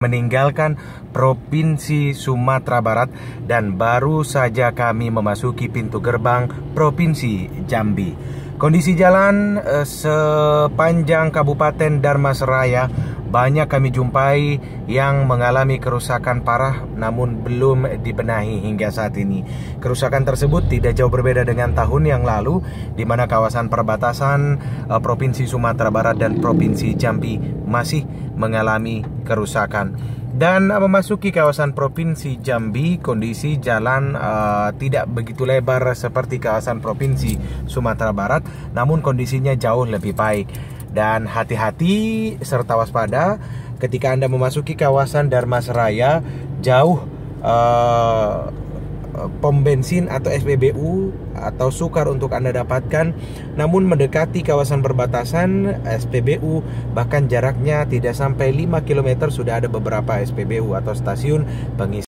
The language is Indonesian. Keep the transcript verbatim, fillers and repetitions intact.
meninggalkan Provinsi Sumatera Barat dan baru saja kami memasuki pintu gerbang Provinsi Jambi. Kondisi jalan eh, sepanjang Kabupaten Dharmasraya banyak kami jumpai yang mengalami kerusakan parah namun belum dibenahi hingga saat ini. Kerusakan tersebut tidak jauh berbeda dengan tahun yang lalu, di mana kawasan perbatasan uh, Provinsi Sumatera Barat dan Provinsi Jambi masih mengalami kerusakan. Dan uh, memasuki kawasan Provinsi Jambi, kondisi jalan uh, tidak begitu lebar seperti kawasan Provinsi Sumatera Barat, namun kondisinya jauh lebih baik. Dan hati-hati serta waspada ketika Anda memasuki kawasan Dharmasraya, jauh uh, pom bensin atau S P B U atau sukar untuk Anda dapatkan. Namun mendekati kawasan perbatasan S P B U, bahkan jaraknya tidak sampai lima kilometer sudah ada beberapa S P B U atau stasiun pengisian